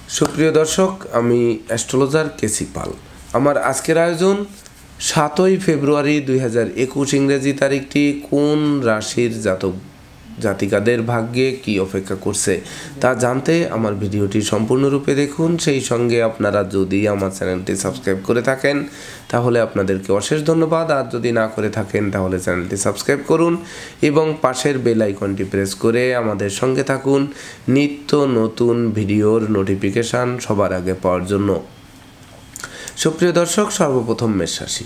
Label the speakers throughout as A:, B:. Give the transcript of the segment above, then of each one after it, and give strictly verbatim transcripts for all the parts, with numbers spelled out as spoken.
A: সুপ্রিয় দর্শক, আমি অ্যাস্ট্রোলজার কেসি পাল। আমার আজকের আয়োজন সাতই ফেব্রুয়ারি দুই হাজার একুশ ইংরেজি তারিখটি কোন রাশির জাতক জাতিকাদের ভাগ্যে কি অপেক্ষা করছে তা জানতে আমার ভিডিওটি সম্পূর্ণরূপে দেখুন। সেই সঙ্গে আপনারা যদি আমার চ্যানেলটি সাবস্ক্রাইব করে থাকেন তাহলে আপনাদেরকে অশেষ ধন্যবাদ, আর যদি না করে থাকেন তাহলে চ্যানেলটি সাবস্ক্রাইব করুন এবং পাশের বেল আইকনটি প্রেস করে আমাদের সঙ্গে থাকুন নিত্য নতুন ভিডিওর নোটিফিকেশান সবার আগে পাওয়ার জন্য। সুপ্রিয় দর্শক, সর্বপ্রথম মেষ রাশি।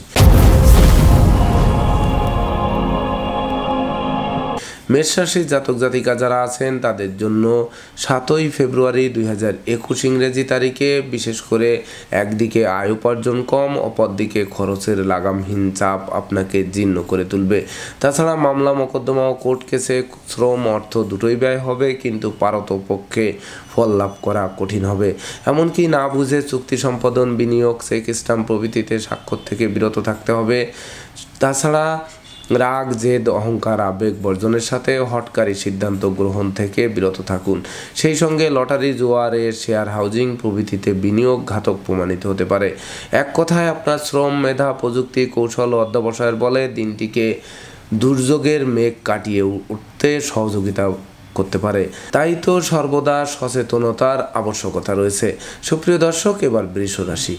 A: মেষ রাশির জাতক জাতিকা যারা আছেন তাদের জন্য সাতই ফেব্রুয়ারি দুই হাজার একুশ ইংরেজি তারিখে বিশেষ করে একদিকে আয় উপার্জন কম, অপরদিকে খরচের লাগামহীন চাপ আপনাকে জীর্ণ করে তুলবে। তাছাড়া মামলা মোকদ্দমা ও কোর্ট কেসে শ্রম অর্থ দুটোই ব্যয় হবে, কিন্তু পারতপক্ষে ফল লাভ করা কঠিন হবে। এমনকি না বুঝে চুক্তি সম্পাদন, বিনিয়োগ, চেক স্ট্যাম্প প্রভৃতিতে স্বাক্ষর থেকে বিরত থাকতে হবে। তাছাড়া রাগ, জেদ, অহংকার, আবেগ বর্জনের সাথে হটকারী সিদ্ধান্ত গ্রহণ থেকে বিরত থাকুন। সেই সঙ্গে লটারি, জুয়ারে, শেয়ার, হাউজিং প্রভৃতিতে বিনিয়োগ ঘাতক প্রমাণিত হতে পারে। এক কথায় আপনার শ্রম, মেধা, প্রযুক্তি, কৌশল ও অধ্যবসায়ের বলে দিনটিকে দুর্যোগের মেঘ কাটিয়ে উঠতে সহযোগিতা করতে পারে। তাই তো সর্বদা সচেতনতার আবশ্যকতা রয়েছে। সুপ্রিয় দর্শক, এবার বৃষ রাশি।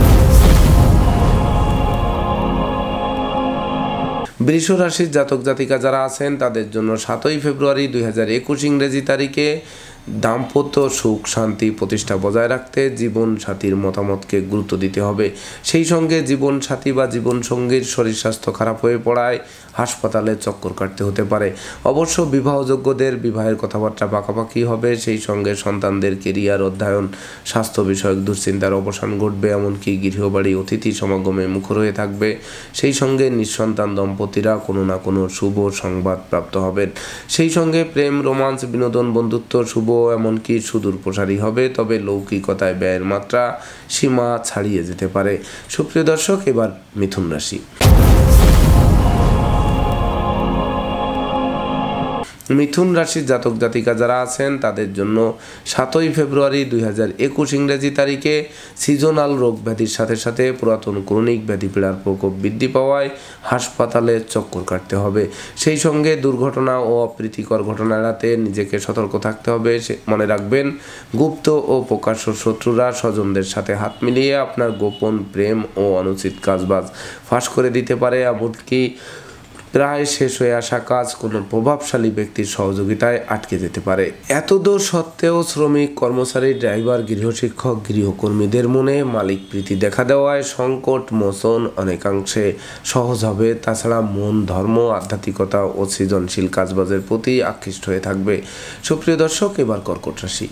A: বৃষ রাশির জাতক জাতিকা যারা আছেন তাদের জন্য সাতই ফেব্রুয়ারি দুই হাজার একুশ ইংরেজি তারিখে দাম্পত্য সুখ শান্তি প্রতিষ্ঠা বজায় রাখতে জীবন সাথীর মতামতকে গুরুত্ব দিতে হবে। সেই সঙ্গে জীবন সাথী বা জীবন সঙ্গীর শরীর স্বাস্থ্য খারাপ হয়ে পড়ায় হাসপাতালে চক্কর কাটতে হতে পারে। অবশ্য বিবাহযোগ্যদের বিবাহের কথাবার্তা পাকাপাকি হবে। সেই সঙ্গে সন্তানদের কেরিয়ার, অধ্যয়ন, স্বাস্থ্য বিষয়ক দুশ্চিন্তার অবসান ঘটবে। এমনকি গৃহবাড়ি অতিথি সমাগমে মুখর হয়ে থাকবে। সেই সঙ্গে নিঃসন্তান দম্পতিরা কোনো না কোনো শুভ সংবাদ প্রাপ্ত হবেন। সেই সঙ্গে প্রেম, রোমান্স, বিনোদন, বন্ধুত্ব শুভ এমনকি সুদূর প্রসারী হবে। তবে লৌকিকতায় ব্যয়ের মাত্রা সীমা ছাড়িয়ে যেতে পারে। সুপ্রিয় দর্শক, এবার মিথুন রাশি। মিথুন রাশির জাতক জাতিকা যারা আছেন তাদের জন্য সাতই ফেব্রুয়ারি দুই হাজার একুশ ইংরেজি তারিখে সিজনাল রোগ ব্যাধির সাথে সাথে পুরাতন ক্রনিক ব্যাধি পীড়ার প্রকোপ বৃদ্ধি পাওয়ায় হাসপাতালে চক্কর কাটতে হবে। সেই সঙ্গে দুর্ঘটনা ও অপ্রীতিকর ঘটনা এড়াতে নিজেকে সতর্ক থাকতে হবে। মনে রাখবেন, গুপ্ত ও প্রকাশ্য শত্রুরা স্বজনদের সাথে হাত মিলিয়ে আপনার গোপন প্রেম ও অনুচিত কাজবাজ ফাঁস করে দিতে পারে। এমনকি প্রায় শেষ হয়ে আসা কাজ কোনো প্রভাবশালী ব্যক্তির সহযোগিতায় আটকে যেতে পারে। এতদূর সত্ত্বেও শ্রমিক, কর্মচারী, ড্রাইভার, গৃহশিক্ষক, গৃহকর্মীদের মনে মালিক প্রীতি দেখা দেওয়ায় সংকট মোচন অনেকাংশে সহজ হবে। তাছাড়া মন ধর্ম, আধ্যাত্মিকতা ও সৃজনশীল কাজবাজের প্রতি আকৃষ্ট হয়ে থাকবে। সুপ্রিয় দর্শক, এবার কর্কট রাশি।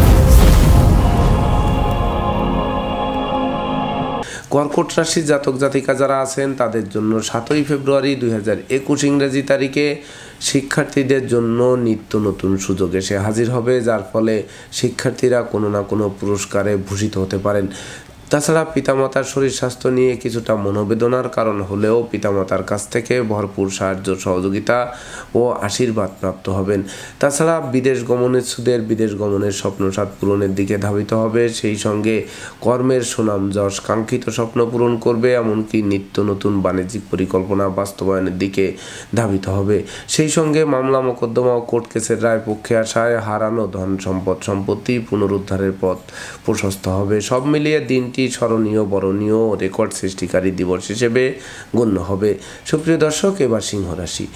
A: কর্কট রাশির জাতক জাতিকা যারা আছেন তাদের জন্য সাতই ফেব্রুয়ারি দুই হাজার একুশ ইংরেজি তারিখে শিক্ষার্থীদের জন্য নিত্য নতুন সুযোগ এসে হাজির হবে, যার ফলে শিক্ষার্থীরা কোনো না কোনো পুরস্কারে ভূষিত হতে পারেন। তাছাড়া পিতামাতার শরীর স্বাস্থ্য নিয়ে কিছুটা মনোবেদনার কারণ হলেও পিতামাতার কাছ থেকে ভরপুর সাহায্য, সহযোগিতা ও আশীর্বাদ প্রাপ্ত হবেন। তাছাড়া বিদেশ গমনের সুদের বিদেশ গমনের স্বপ্নসাৎ পূরণের দিকে ধাবিত হবে। সেই সঙ্গে কর্মের সুনাম যশ কাঙ্ক্ষিত স্বপ্ন পূরণ করবে। এমনকি নিত্য নতুন বাণিজ্যিক পরিকল্পনা বাস্তবায়নের দিকে ধাবিত হবে। সেই সঙ্গে মামলা মোকদ্দমা ও কোর্ট কেসের রায় পক্ষে আসায় হারানো ধন সম্পদ সম্পত্তি পুনরুদ্ধারের পথ প্রশস্ত হবে। সব মিলিয়ে দিনটি স্মরণীয়, বরণীয় ও রেকর্ড সৃষ্টিকারী দিবস হিসেবে গণ্য হবে। সুপ্রিয় দর্শক, এবার সিংহ রাশি।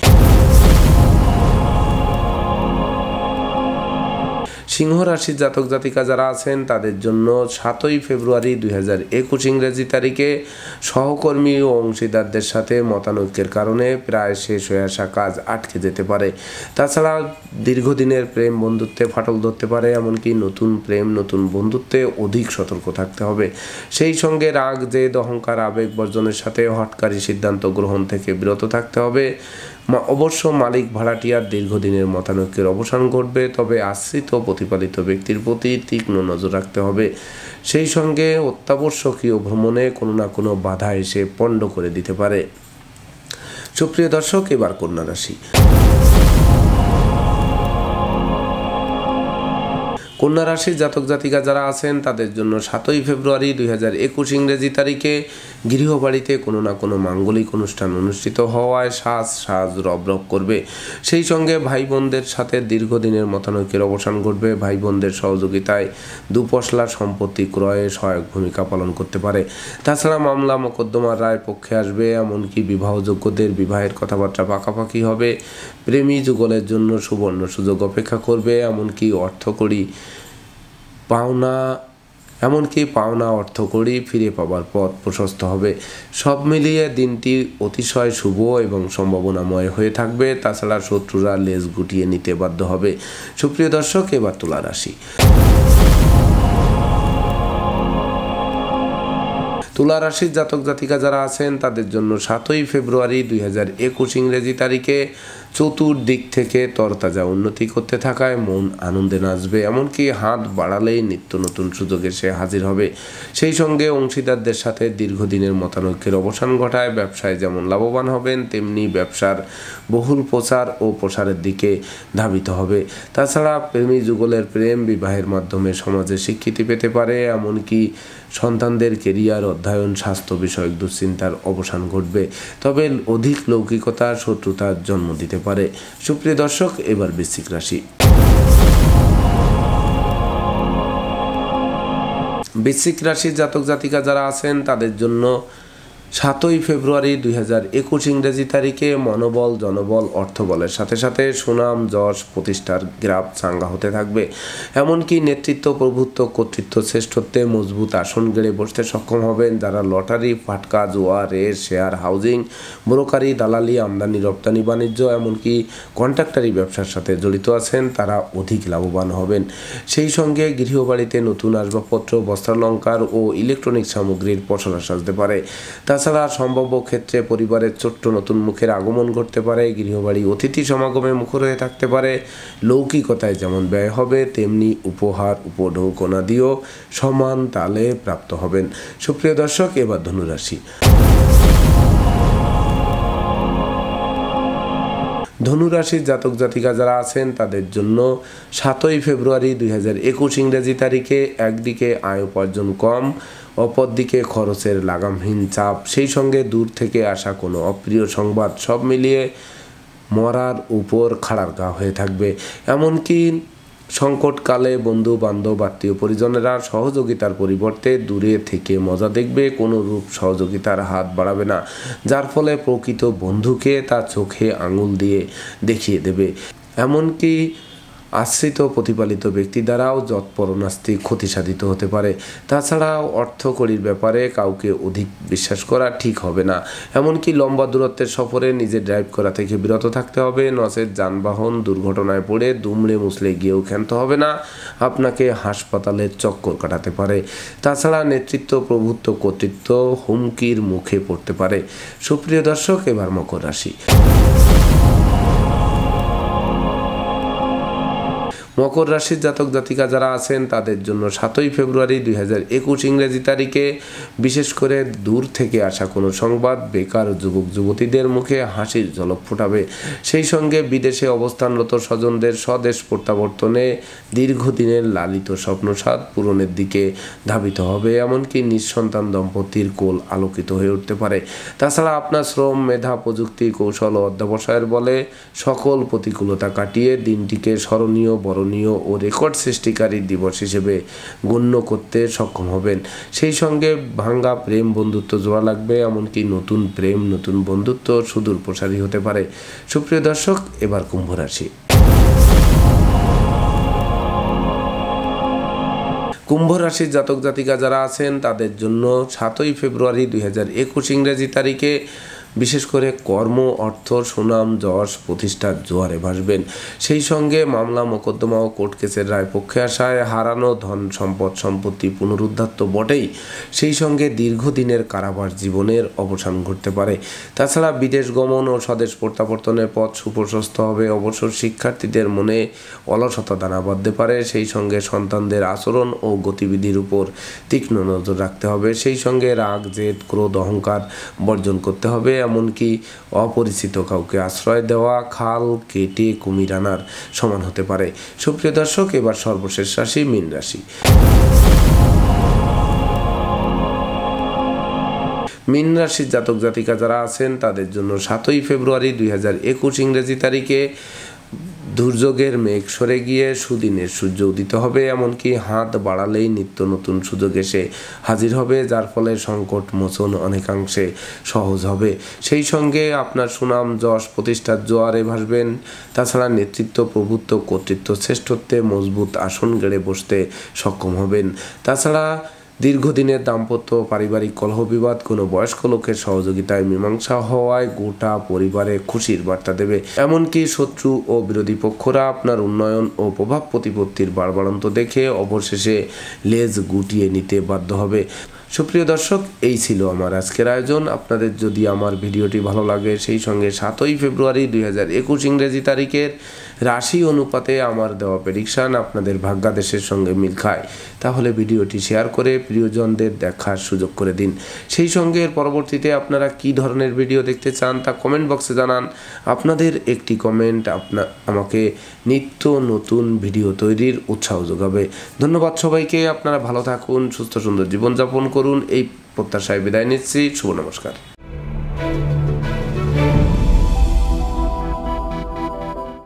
A: সিংহ রাশির জাতক জাতিকা যারা আছেন তাদের জন্য সাতই ফেব্রুয়ারি দুই হাজার একুশ ইংরেজি তারিখে সহকর্মী ও অংশীদারদের সাথে মতানৈক্যের কারণে প্রায় শেষ হয়ে আসা কাজ আটকে যেতে পারে। তাছাড়া দীর্ঘদিনের প্রেম বন্ধুত্বে ফাটল ধরতে পারে। এমনকি নতুন প্রেম, নতুন বন্ধুত্বে অধিক সতর্ক থাকতে হবে। সেই সঙ্গে রাগ, জেদ, অহংকার, আবেগ বর্জনের সাথে হটকারী সিদ্ধান্ত গ্রহণ থেকে বিরত থাকতে হবে। অবশ্য মালিক ভাড়াটিয়ার দীর্ঘদিনের মতানৈক্যের অবসান ঘটবে, তবে আশ্রিত প্রতিপালিত ব্যক্তির প্রতি তীক্ষ্ণ নজর রাখতে হবে। সেই সঙ্গে অত্যাবশ্যকীয় ভ্রমণে কোনো না কোনো বাধা এসে পণ্ড করে দিতে পারে। সুপ্রিয় দর্শক, এবার কন্যা রাশি। কন্যা রাশির জাতক জাতিকা যারা আছেন তাদের জন্য সাতই ফেব্রুয়ারি দুই হাজার একুশ ইংরেজি তারিখে গৃহবাড়িতে কোনো না কোনো মাঙ্গলিক অনুষ্ঠান অনুষ্ঠিত হওয়ায় সাজ সাজ রব রব করবে। সেই সঙ্গে ভাই বোনদের সাথে দীর্ঘদিনের মতানৈক্যের অবসান ঘটবে। ভাই বোনদের সহযোগিতায় দুপশলা সম্পত্তি ক্রয়ে সহায়ক ভূমিকা পালন করতে পারে। তাছাড়া মামলা মোকদ্দমার রায় পক্ষে আসবে, এমনকি বিবাহযোগ্যদের বিবাহের কথাবার্তা পাকাপাকি হবে। প্রেমী যুগলের জন্য সুবর্ণ সুযোগ অপেক্ষা করবে, এমনকি অর্থকড়ি পাওনা এমনকি পাওনা অর্থকড়ি ফিরে পাবার পথ প্রশস্ত হবে। সব মিলিয়ে দিনটি অতিশয় শুভ এবং সম্ভাবনাময় হয়ে থাকবে। তাছাড়া শত্রুরা লেজ গুটিয়ে নিতে বাধ্য হবে। সুপ্রিয় দর্শক, এবার তুলা রাশি। তুলা রাশির জাতক জাতিকা যারা আছেন তাদের জন্য সাতই ফেব্রুয়ারি দুই হাজার একুশ ইংরেজি তারিখে চতুর্দিক থেকে তরতাজা উন্নতি করতে থাকায় মন আনন্দে নাচবে, এমনকি হাত বাড়ালেই নিত্য নতুন সুযোগ এসে হাজির হবে। সেই সঙ্গে অংশীদারদের সাথে দীর্ঘদিনের মতানৈক্যের অবসান ঘটায় ব্যবসায় যেমন লাভবান হবেন, তেমনি ব্যবসার বহুল প্রচার ও প্রসারের দিকে ধাবিত হবে। তাছাড়া প্রেমী যুগলের প্রেম বিবাহের মাধ্যমে সমাজে স্বীকৃতি পেতে পারে, এমনকি সন্তানদের কেরিয়ার, অধ্যয়ন, স্বাস্থ্য বিষয়ক দুশ্চিন্তার অবসান ঘটবে। তবে অধিক লৌকিকতা শত্রুতার জন্ম দিতে পারে। সুপ্রিয় দর্শক, এবার বৃশ্চিক রাশি। বৃশ্চিক রাশির জাতক জাতিকা যারা আছেন তাদের জন্য সাতই ফেব্রুয়ারি দুই হাজার একুশ ইংরেজি তারিখে মনোবল, জনবল, অর্থবলের সাথে সাথে সুনাম যশ প্রতিষ্ঠার গ্রাফ চাঙ্গা হতে থাকবে। এমনকি নেতৃত্ব, প্রভুত্ব, কর্তৃত্ব, শ্রেষ্ঠত্বে মজবুত আসন গেড়ে বসতে সক্ষম হবেন। যারা লটারি, ফাটকা, জুয়া, রেস, শেয়ার, হাউজিং, ব্রোকারি, দালালি, আমদানি রপ্তানি বাণিজ্য, এমনকি কন্ট্রাক্টারি ব্যবসার সাথে জড়িত আছেন, তারা অধিক লাভবান হবেন। সেই সঙ্গে গৃহবাড়িতে নতুন আসবাবপত্র, বস্ত্রালঙ্কার ও ইলেকট্রনিক সামগ্রীর পসরা সাজতে পারে। তাছাড়া সম্ভাব্য ক্ষেত্রে পরিবারের ছোট্ট নতুন মুখের আগমন ঘটতে পারে। গৃহবাড়ি অতিথি সমাগমে মুখর হয়ে থাকতে পারে। লৌকিকতায় যেমন ব্যয় হবে, তেমনি উপহার, উপঢৌকনাদিও সমান তালে প্রাপ্ত হবেন। সুপ্রিয় দর্শক, এবার ধনুরাশি। ধনুরাশির জাতক জাতিকা যারা আছেন তাদের জন্য সাতই ফেব্রুয়ারি দুই হাজার একুশ ইংরেজি তারিখে একদিকে আয় উপার্জন কম, অপরদিকে খরচের লাগামহীন চাপ, সেই সঙ্গে দূর থেকে আসা কোনো অপ্রিয় সংবাদ, সব মিলিয়ে মরার উপর খাড়ার গা হয়ে থাকবে। এমনকি সংকটকালে বন্ধু বান্ধব, আত্মীয় পরিজনেরা সহযোগিতার পরিবর্তে দূরে থেকে মজা দেখবে, কোনো রূপ সহযোগিতার হাত বাড়াবে না, যার ফলে প্রকৃত বন্ধুকে তার চোখে আঙুল দিয়ে দেখিয়ে দেবে। এমনকি আশ্রিত প্রতিপালিত ব্যক্তি দ্বারাও যৎপরনাস্তি ক্ষতি সাধিত হতে পারে। তাছাড়াও অর্থকড়ির ব্যাপারে কাউকে অধিক বিশ্বাস করা ঠিক হবে না। এমনকি লম্বা দূরত্বের সফরে নিজে ড্রাইভ করা থেকে বিরত থাকতে হবে, নচেত যানবাহন দুর্ঘটনায় পড়ে দুমড়ে মুছলে গিয়েও ক্ষান্ত হবে না, আপনাকে হাসপাতালে চক্কর কাটাতে পারে। তাছাড়া নেতৃত্ব, প্রভুত্ব, কর্তৃত্ব হুমকির মুখে পড়তে পারে। সুপ্রিয় দর্শক, এবার মকর রাশি। মকর রাশির জাতক জাতিকা যারা আছেন তাদের জন্য সাতই ফেব্রুয়ারি দুই হাজার একুশ ইংরেজি তারিখে বিশেষ করে দূর থেকে আসা কোনো সংবাদ বেকার যুবক যুবতীদের মুখে হাসির ঝলক ফোটাবে। সেই সঙ্গে বিদেশে অবস্থানরত স্বজনদের স্বদেশ প্রত্যাবর্তনে দীর্ঘদিনের লালিত স্বপ্নসাদ পূরণের দিকে ধাবিত হবে। এমনকি নিঃসন্তান দম্পতির কোল আলোকিত হয়ে উঠতে পারে। তাছাড়া আপনার শ্রম, মেধা, প্রযুক্তি, কৌশল ও অধ্যবসায়ের বলে সকল প্রতিকূলতা কাটিয়ে দিনটিকে স্মরণীয়, বরণীয় ও রেকর্ড সৃষ্টিকারী দিবস হিসেবে গণ্য করতে সক্ষম হবেন। সেই সঙ্গে ভাঙ্গা প্রেম বন্ধুত্ব জোড়া লাগবে, এমনকি নতুন প্রেম, নতুন বন্ধুত্ব সুদূর প্রসারী হতে পারে। সুপ্রিয় দর্শক, এবার কুম্ভ রাশি। কুম্ভ রাশির জাতক জাতিকা যারা আছেন তাদের জন্য সাতই ফেব্রুয়ারি দুই হাজার একুশ ইংরেজি তারিখে বিশেষ করে কর্ম, অর্থ, সুনাম, যশ প্রতিষ্ঠার জোয়ারে ভাসবেন। সেই সঙ্গে মামলা মোকদ্দমা ও কোর্ট কেসের রায় পক্ষে আসায় হারানো ধন সম্পদ সম্পত্তি পুনরুদ্ধার তো বটেই, সেই সঙ্গে দীর্ঘদিনের কারাবাস জীবনের অবসান ঘটতে পারে। তাছাড়া বিদেশ গমন ও স্বদেশ প্রত্যাবর্তনের পথ সুপ্রশস্ত হবে। অবসর শিক্ষার্থীদের মনে অলসতা দানা বাঁধতে পারে। সেই সঙ্গে সন্তানদের আচরণ ও গতিবিধির উপর তীক্ষ্ণ নজর রাখতে হবে। সেই সঙ্গে রাগ, জেদ, ক্রোধ, অহংকার বর্জন করতে হবে। এমনকি অপরিচিত কাউকে আশ্রয় দেওয়া খাল কেটে কুমির আনার সমান হতে পারে। সুপ্রিয় দর্শক, এবার সর্বশেষ রাশি মীন রাশি। মীন রাশির জাতক জাতিকা যারা আছেন তাদের জন্য সাতই ফেব্রুয়ারি দুই হাজার একুশ ইংরেজি তারিখে দুর্যোগের মেঘ সরে গিয়ে সুদিনের সূর্য উদিত হবে, এমনকি হাত বাড়ালেই নিত্য নতুন সুযোগ এসে হাজির হবে, যার ফলে সংকট মোচন অনেকাংশে সহজ হবে। সেই সঙ্গে আপনার সুনাম যশ প্রতিষ্ঠার জোয়ারে ভাসবেন। তাছাড়া নেতৃত্ব প্রভুত্ব কর্তৃত্ব শ্রেষ্ঠত্বে মজবুত আসন গেড়ে বসতে সক্ষম হবেন। তাছাড়া দীর্ঘদিনের দাম্পত্য পারিবারিক কলহ বিবাদ কোনো বয়স্ক লোকের সহযোগিতায় মীমাংসা হওয়ায় গোটা পরিবারে খুশির বার্তা দেবে, এমনকি শত্রু ও বিরোধী পক্ষরা আপনার উন্নয়ন ও প্রভাব প্রতিপত্তির বাড়বাড়ন্ত দেখে অবশেষে লেজ গুটিয়ে নিতে বাধ্য হবে। সুপ্রিয় দর্শক, এই ছিল আমার আজকের আয়োজন। আপনাদের যদি আমার ভিডিওটি ভালো লাগে, সেই সঙ্গে সাতই ফেব্রুয়ারি দুই হাজার একুশ ইংরেজি তারিখের রাশি অনুপাতে আমার দেওয়া প্রেডিকশান আপনাদের ভাগ্যাদেশের সঙ্গে মিল খায়, তাহলে ভিডিওটি শেয়ার করে প্রিয়জনদের দেখার সুযোগ করে দিন। সেই সঙ্গে এর পরবর্তীতে আপনারা কী ধরনের ভিডিও দেখতে চান তা কমেন্ট বক্সে জানান। আপনাদের একটি কমেন্ট আপনা আমাকে নিত্য নতুন ভিডিও তৈরির উৎসাহ যোগাবে। ধন্যবাদ সবাইকে। আপনারা ভালো থাকুন, সুস্থ সুন্দর জীবনযাপন করুন, এই প্রত্যাশায় বিদায় নিচ্ছি। শুভ নমস্কার।